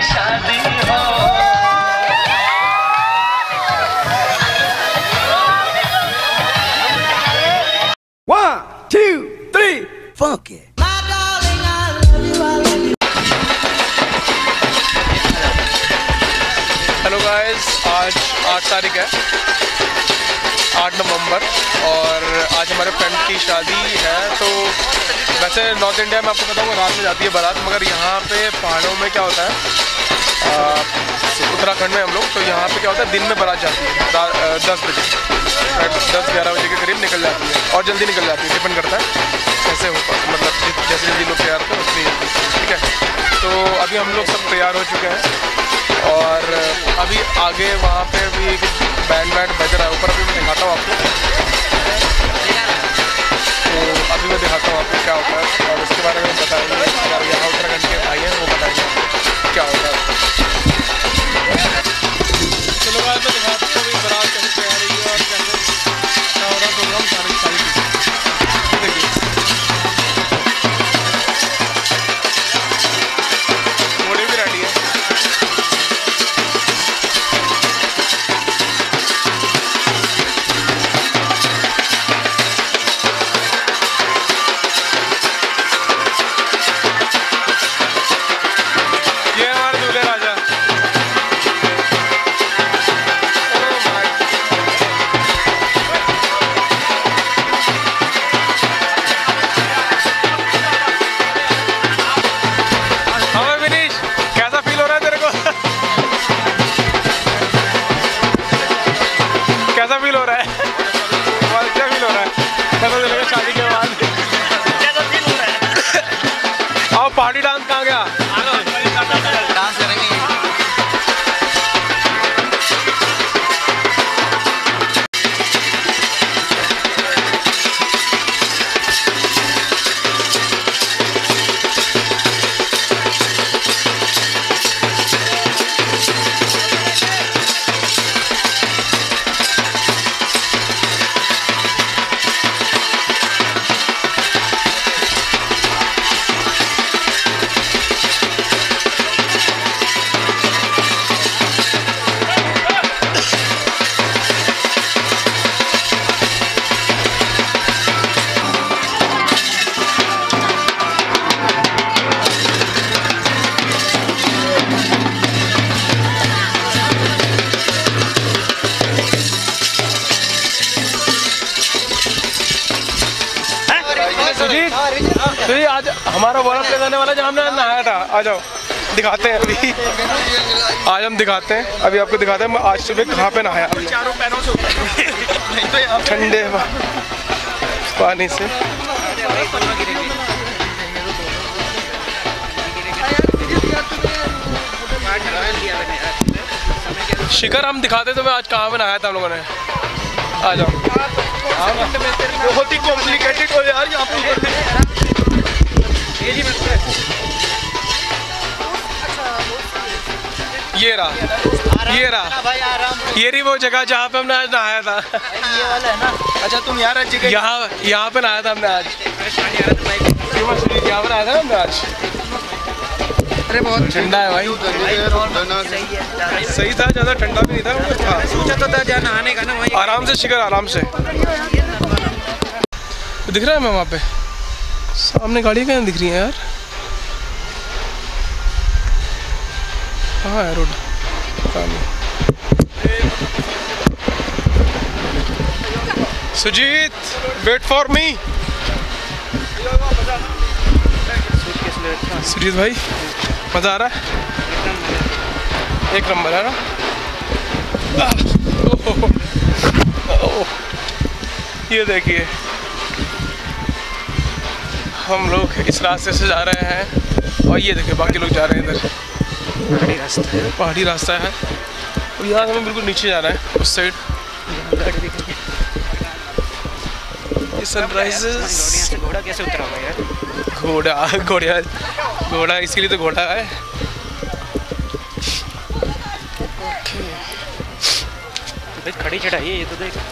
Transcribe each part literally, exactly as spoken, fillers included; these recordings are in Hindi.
शादी हो। One, two, three, funky. Hello guys, आज आठ तारीख है, आठ नवंबर, और आज हमारे फ्रेंड की शादी है। तो वैसे नॉर्थ इंडिया में आपको बताऊँ रात में जाती है बारात, मगर यहाँ पे पहाड़ों में क्या होता है, उत्तराखंड में हम लोग, तो यहाँ पे क्या होता है दिन में बारात जाती है दस बजे, दस ग्यारह बजे के करीब निकल जाती है, और जल्दी निकल जाती है, डिपेंड करता है कैसे हो, मतलब जैसे जल्दी लोग तैयार होते हैं उतनी जल्दी, ठीक है। तो अभी हम लोग सब तैयार हो चुके हैं, और अभी आगे वहाँ पे भी बैंड वैंड बज रहा है ऊपर, अभी मैं दिखाता हूँ आपको। तो अभी मैं दिखाता हूँ आपको क्या होता है, और उसके बारे में बताएंगे, और यहाँ उत्तराखंड के भाई हैं वो बताएंगे क्या होता है। चलो बाद में दिखाते हैं अभी बारात कैसे तैयार हुई है और कैसे क्या हो रहा है प्रोग्राम, सारी सारी देखिए। घोड़े भी रेडी है। कैसा फील हो रहा है? क्या फील हो रहा है? कैसा चलेगा शादी के बाद? कैसा फील हो रहा है? आओ पार्टी डांस कहाँ गया? डांस करेंगे। तो ये आज हमारा वाला प्लेस आने वाला जहाँ हमने नहाया था, आ जाओ दिखाते हैं अभी। आज हम दिखाते हैं, अभी आपको दिखाते हैं आज सुबह कहाँ पे नहाया हमने, चारों पैरों से ठंडे पानी से। शिखर हम दिखाते तो मैं आज कहाँ पे नहाया था हम लोगों ने, आ जाओ। बहुत ही कॉम्प्लिकेटेड हो यार यहाँ पे। ये रहा, ये रहा, ये रही वो जगह जहाँ पे हमने आज नहाया था। ये वाला है ना? अच्छा तुम यार यहाँ यहाँ पे नहाया था हमने आज, यहाँ पे नहाया था हमने आज। अरे बहुत ठंडा है भाई, सही था, ज़्यादा ठंडा भी नहीं था, सोचा तो था जहाँ नहाने का ना वहीं आराम से। शिखर आराम से दिख रहा है। मैं वहाँ पे सामने गाड़ी कहाँ दिख रही है यार? कहाँ है road? Sujeet wait for me. Sujeet भाई मजा आ रहा है? एक नंबर है ना? ये देखिए हम लोग इस रास्ते से जा रहे हैं, और ये देखिए बाकी लोग जा रहे हैं इधर। पहाड़ी रास्ता है, पहाड़ी रास्ता है, और यहाँ से हमें बिल्कुल नीचे जाना है उस साइड। ये सनराइजेस। घोड़ा कैसे उतरा हुआ यार? घोड़ा घोड़ा घोड़ा इसीलिए तो घोड़ा है। ओके खड़ी चढ़ाई है ये तो देख।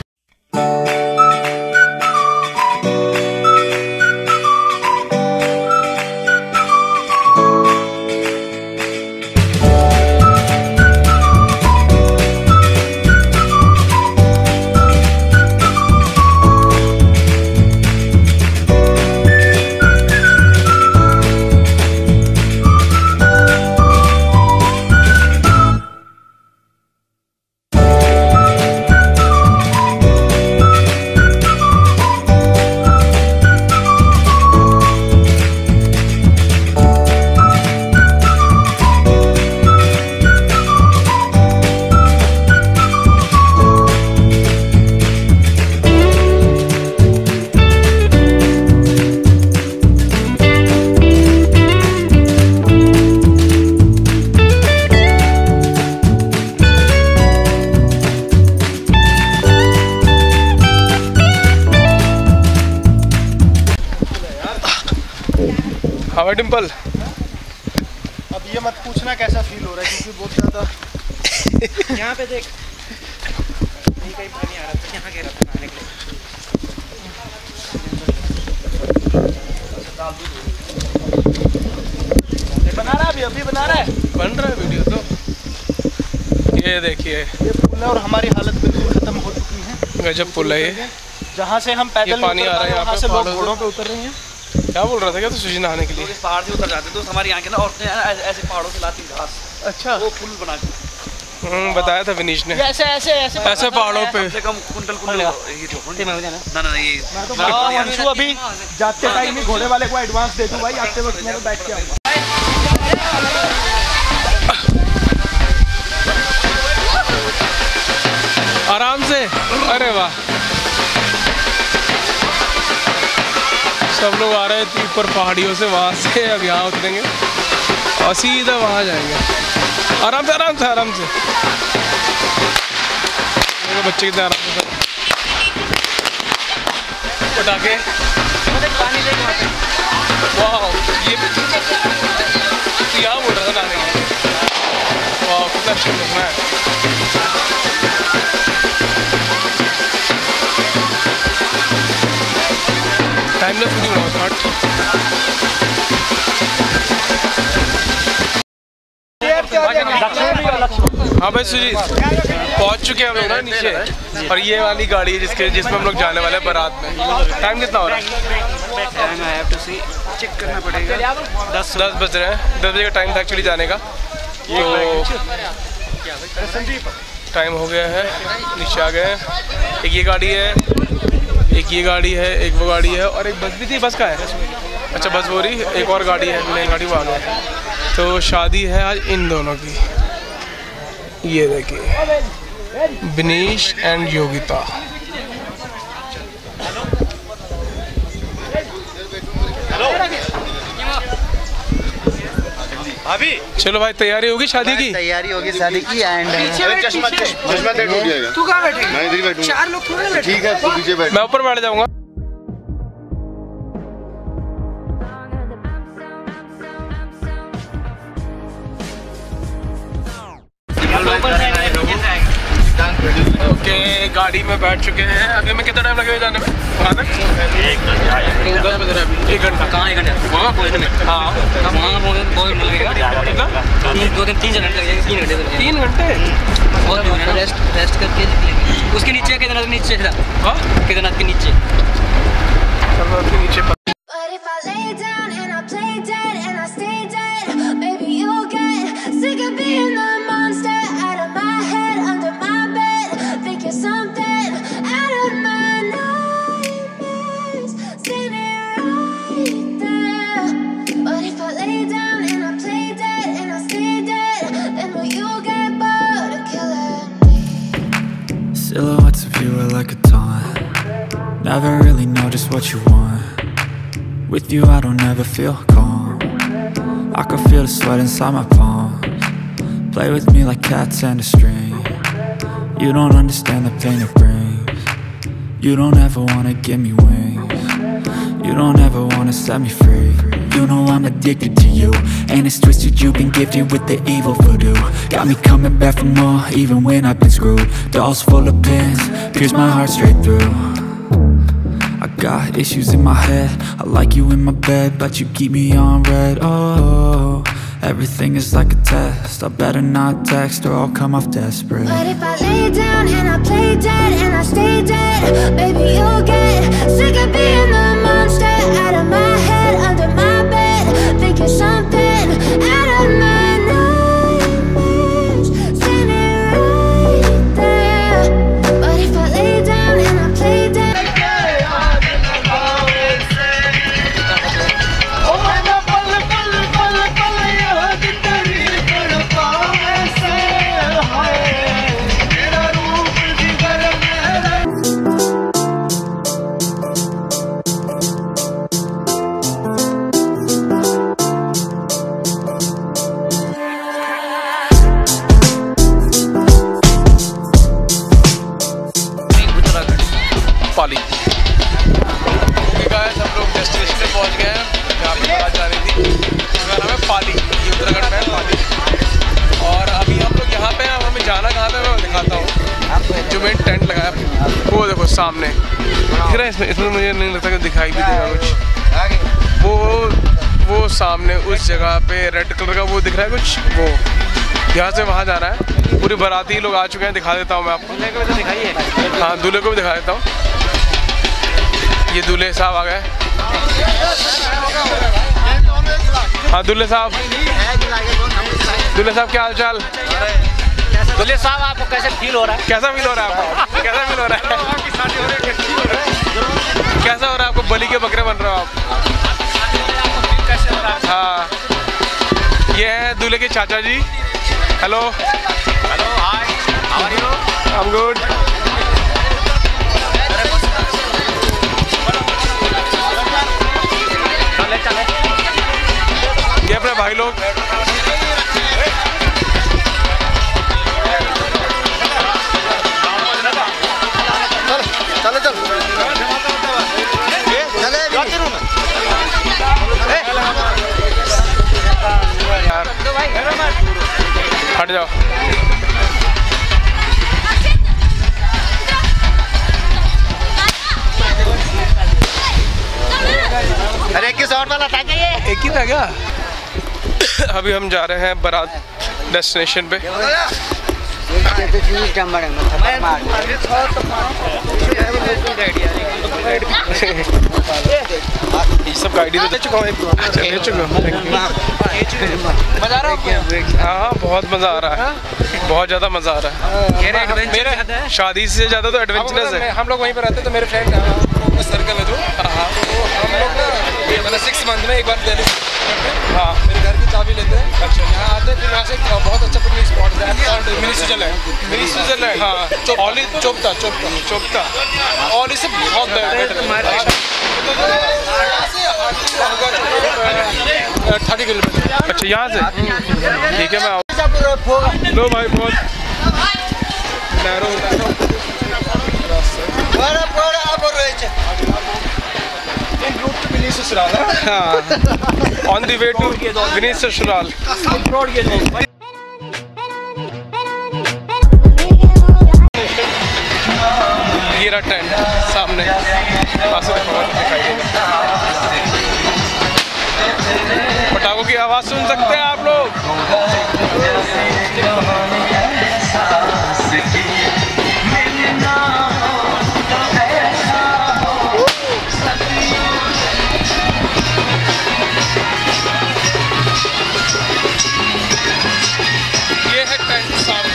और डिम्पल अब ये मत पूछना कैसा फील हो रहा है क्योंकि बहुत ज़्यादा यहाँ पे देख नहीं कहीं पानी आ रहा था, यहाँ गिरा था नहाने के लिए। बना रहा है अभी अभी बना रहा है बन रहा है वीडियो तो। ये देखिए ये पुल है और हमारी हालत बिल्कुल खत्म हो चुकी है। गजब पुल है ये। जहाँ से हम पैदल पानी आ रहा है, यहाँ से लोग घोड़ों पे उतर रहे हैं। क्या बोल रहा था क्या तो सुशी नहाने के लिए? इस पहाड़ से उतर जाते तो हमारे यहाँ के ना औरतें ऐसे पहाड़ों से लाती घास। अच्छा वो पुल बना के हम्म बताया था विनीश ने। ऐसे ऐसे ऐसे ऐसे पहाड़ों पे कम से कम कुंटल कुंटल ये ना ना ये अंशु अभी जाते टाइम ही घोड़े वाले को एडवांस दे दूं भाई, आते वक्त मैं बैठ के आऊंगा। आराम से। अरे वाह सब लोग आ रहे हैं ऊपर पहाड़ियों से, वहाँ से अब यहाँ उतरेंगे और सीधा वहाँ जाएंगे। आराम से आराम से आराम से। मेरे बच्चे कितने आराम से उठा के। वाह ये तो यहाँ बोल रहा था नहाने के। वाह कितना अच्छा लग रहा है। टाइमलेस वीडियो बनाओ स्मार्ट। हाँ भाई सुजीत पहुंच चुके हैं हम लोग ना नीचे, और ये वाली गाड़ी है जिसके जिसमें हम लोग जाने वाले हैं बारात में। टाइम कितना हो रहा है? चेक करना पड़ेगा। दस दस बज रहे हैं। दस बजे का टाइम था एक्चुअली जाने का, तो टाइम हो गया है। नीचे आ गए हैं। एक ये गाड़ी है, एक ये गाड़ी है, एक वो गाड़ी है और एक बस भी थी। बस का है? अच्छा बस वो रही। एक और गाड़ी है, नई गाड़ी वो आ गई। तो शादी है आज इन दोनों की। ये देखिए विनीश एंड योगिता। अभी चलो भाई तैयारी होगी शादी की? तैयारी होगी शादी की एंड चश्मा चश्मा दे टूट जाएगा। तू कहाँ बैठेगा? मैं इधर ही बैठूंगा। चार लोग थोड़े बैठे। ठीक है तू पीछे बैठ। मैं ऊपर बैठ जाऊंगा। ओके गाड़ी में बैठ चुके हैं। अभी में कितना टाइम लगेगा जाने में वहाँ तक? एक घंटा। कहाँ एक घंटा वहाँ पहुँचने में? हाँ वहाँ पहुँचने में बहुत लगेगा। कितना? दो दिन तीन घंटे लगेगा। तीन घंटे तीन घंटे बहुत दूर है। रेस्ट रेस्ट करके निकलेंगे। उसके नीचे केदारनाथ के नीचे था। हाँ केदारनाथ के नीचे। चलो उसके नीचे Silhouettes of you are like a taunt. Never really know just what you want. With you I don't ever feel calm. I can feel the sweat inside my palms. Play with me like cats and a string. You don't understand the pain it brings. You don't ever wanna give me wings. You don't ever wanna set me free. You know I'm addicted to you, and it's twisted, you've been gifted with the evil voodoo. Got me coming back for more, even when I've been screwed. Dolls full of pins, pierce my heart straight through. I got issues in my head, I like you in my bed, but you keep me on red. Oh, everything is like a test, I better not text or I'll come off desperate. But if I lay down and I play dead and I stay dead, baby you'll get sick of being the monster out of my head, under my bed, thinking something out of my nightmares, standing right there. But if I lay down and I play dead. सामने दिख रहा है, इसमें इसमें मुझे नहीं लगता कि दिखाई भी देगा कुछ। वो वो सामने उस जगह पे रेड कलर का वो दिख रहा है कुछ, वो यहाँ से वहाँ जाना है। पूरी बाराती लोग आ चुके हैं, दिखा देता हूँ मैं आपको। दूल्हे को भी तो दिखाइए। हाँ, दूल्हे को भी दिखा देता हूँ। ये दूल्हे साहब आ गए। हाँ दूल्हे साहब, दूल्हे साहब क्या हाल चाल? दूल्हे साहब आपको कैसे फील हो रहा है? कैसा फील हो रहा है आपको? कैसा फील हो रहा है? कैसा हो रहा है आपको? बलि के बकरे बन रहे हो आप। हाँ, ये है दूल्हे के चाचा जी। Hello hello, hi, how are you? I am good. चले चले। ये अपने भाई लोग। चलो चल यार हट जाओ। अरे किस और वाला था क्या ये? एक ही था क्या? अभी हम जा रहे हैं बारात डेस्टिनेशन पे। ये सब गाड़ी तो दे चुका हूँ, अच्छा ले चुका हूँ। मजा आ रहा है? हाँ बहुत मज़ा आ रहा है, बहुत ज़्यादा मज़ा आ रहा है। मेरे शादी से ज़्यादा तो एडवेंचरस है। हम लोग वहीं पर रहते तो मेरे फ्रेंड सर्कल है जो, हम लोग ना मतलब सिक्स मंथ में एक बार दिल्ली हाँ मेरे घर की चाबी लेते हैं। अच्छा, यहाँ आते हैं, फिर यहाँ से बहुत अच्छा पिकनिक स्पॉट है मिनी स्विट्जरलैंड। मिनी स्विट्जरलैंड, हाँ ऑली चोपता चोपता चोपता ऑली से बहुत थर्टी किलोमीटर। अच्छा यहाँ से ठीक है, मैं आऊँ। लो भाई बहुत narrow on the way to Vineet ससुराल। ये रहा टेंट सामने, दिखाई देगा। पटाखों की आवाज़ सुन सकते हैं आप लोग। ये है टेंट सामने।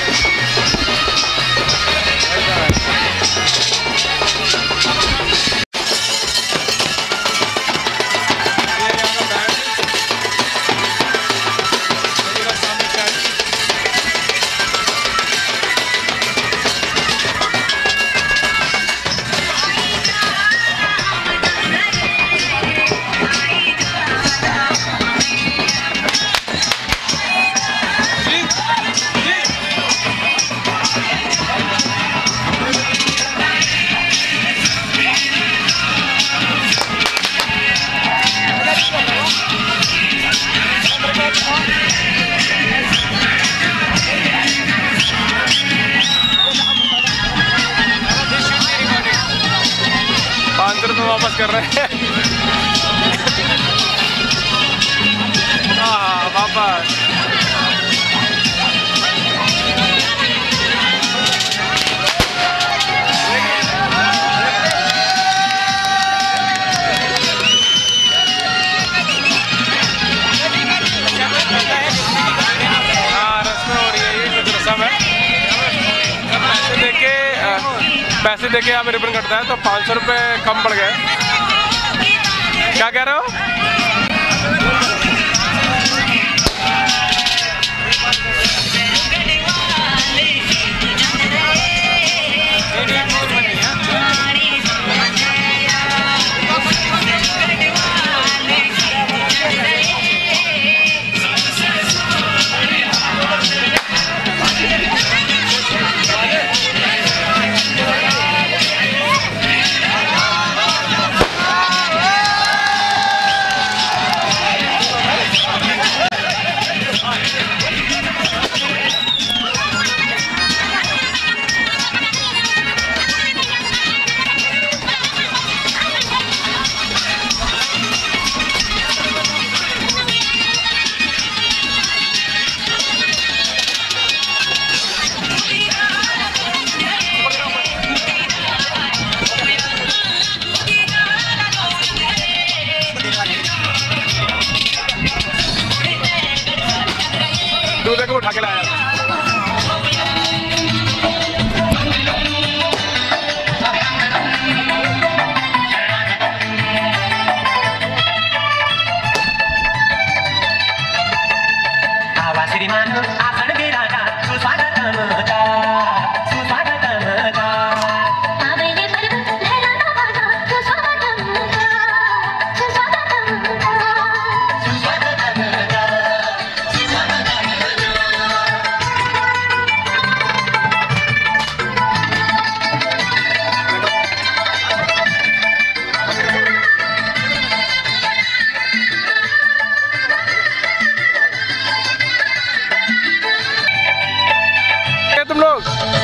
वापस कर रहे हैं। हाँ वापस। हाँ रस्में हो रही है, ये कुछ रस्म है। पैसे देके पैसे देके आप रिबन कटता है तो पाँच सौ रुपये कम पड़ गए। क्या कह रहे हो? को उठा के लाया। तुम लोग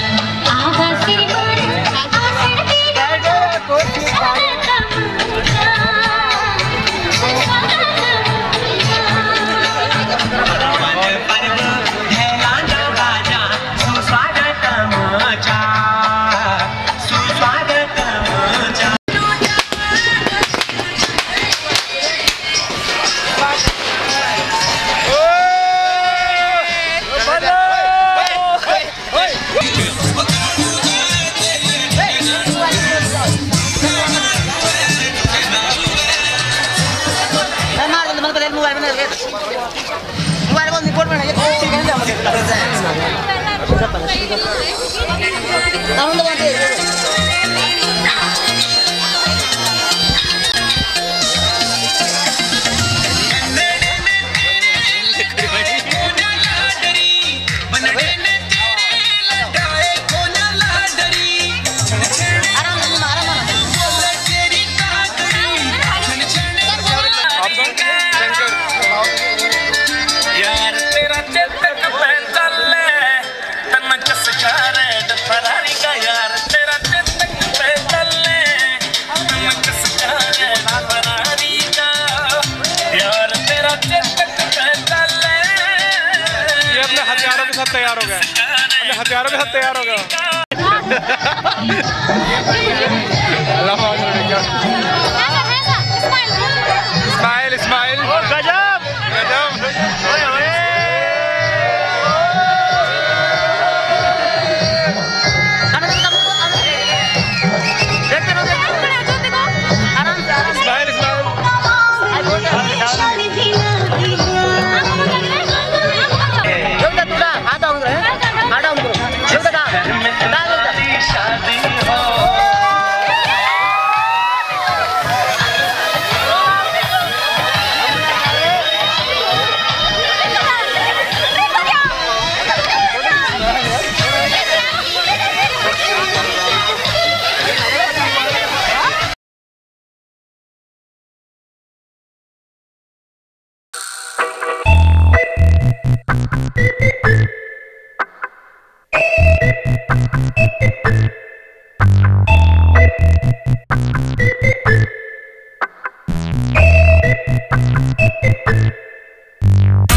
हथियारों के साथ तैयार हो गए, हथियारों के साथ तैयार हो गए।